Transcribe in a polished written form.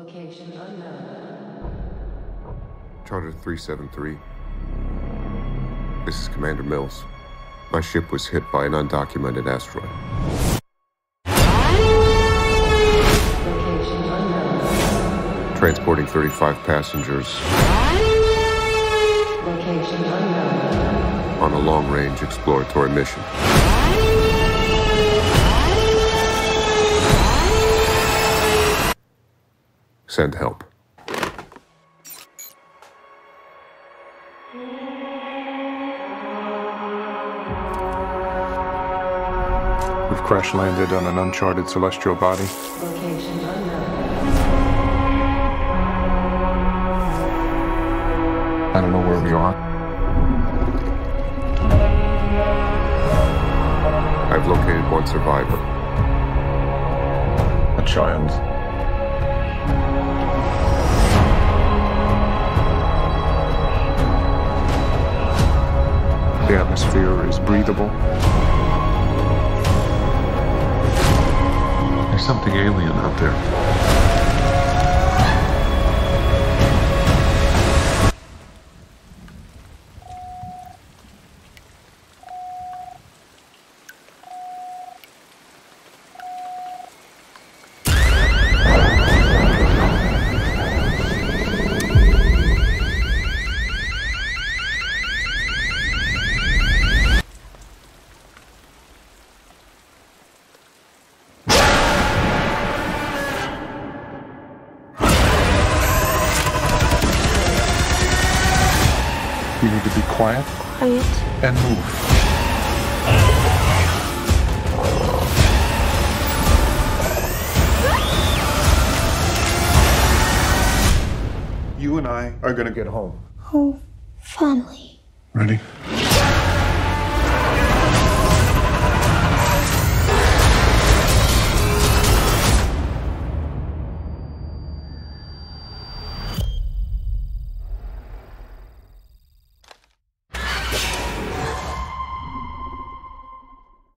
Location unknown. Charter 373. This is Commander Mills. My ship was hit by an undocumented asteroid. Location unknown. Transporting 35 passengers Location unknown. on a long-range exploratory mission. Send help. We've crash landed on an uncharted celestial body. Location unknown. I don't know where we are. I've located one survivor. A child. The atmosphere is breathable. There's something alien out there. You need to be quiet and move. You and I are gonna get home. Oh, finally. Ready?